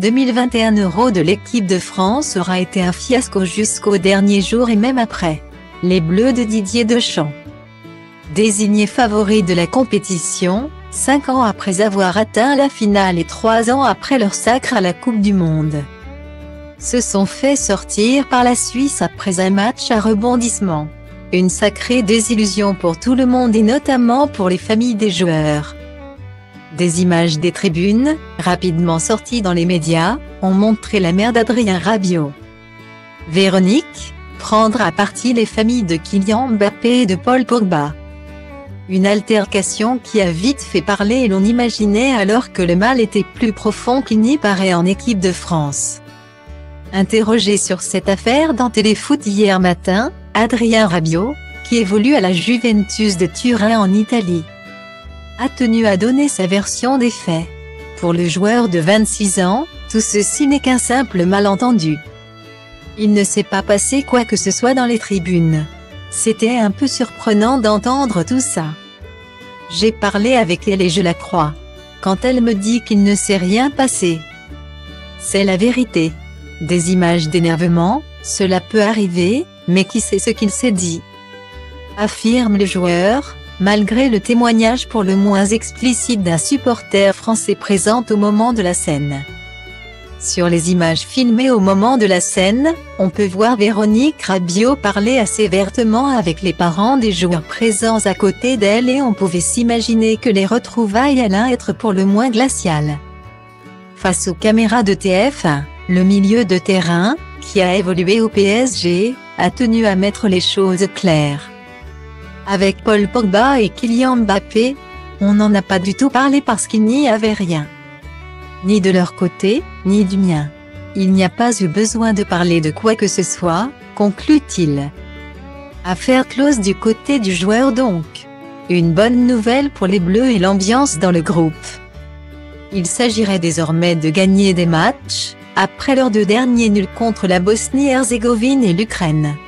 2021 Euro de l'équipe de France aura été un fiasco jusqu'au dernier jour et même après. Les Bleus de Didier Deschamps, désignés favoris de la compétition, 5 ans après avoir atteint la finale et 3 ans après leur sacre à la Coupe du Monde, se sont fait sortir par la Suisse après un match à rebondissement. Une sacrée désillusion pour tout le monde et notamment pour les familles des joueurs. Des images des tribunes, rapidement sorties dans les médias, ont montré la mère d'Adrien Rabiot. Véronique, prendre à partie les familles de Kylian Mbappé et de Paul Pogba. Une altercation qui a vite fait parler et l'on imaginait alors que le mal était plus profond qu'il n'y paraît en équipe de France. Interrogé sur cette affaire dans Téléfoot hier matin, Adrien Rabiot, qui évolue à la Juventus de Turin en Italie, a tenu à donner sa version des faits. Pour le joueur de 26 ans, tout ceci n'est qu'un simple malentendu. Il ne s'est pas passé quoi que ce soit dans les tribunes. C'était un peu surprenant d'entendre tout ça. J'ai parlé avec elle et je la crois. Quand elle me dit qu'il ne s'est rien passé, c'est la vérité. Des images d'énervement, cela peut arriver, mais qui sait ce qu'il s'est dit? Affirme le joueur, malgré le témoignage pour le moins explicite d'un supporter français présent au moment de la scène. Sur les images filmées au moment de la scène, on peut voir Véronique Rabiot parler assez vertement avec les parents des joueurs présents à côté d'elle et on pouvait s'imaginer que les retrouvailles allaient être pour le moins glaciales. Face aux caméras de TF1, le milieu de terrain, qui a évolué au PSG, a tenu à mettre les choses claires. Avec Paul Pogba et Kylian Mbappé, on n'en a pas du tout parlé parce qu'il n'y avait rien. Ni de leur côté, ni du mien. Il n'y a pas eu besoin de parler de quoi que ce soit, conclut-il. Affaire close du côté du joueur donc. Une bonne nouvelle pour les Bleus et l'ambiance dans le groupe. Il s'agirait désormais de gagner des matchs, après leurs 2 derniers nuls contre la Bosnie-Herzégovine et l'Ukraine.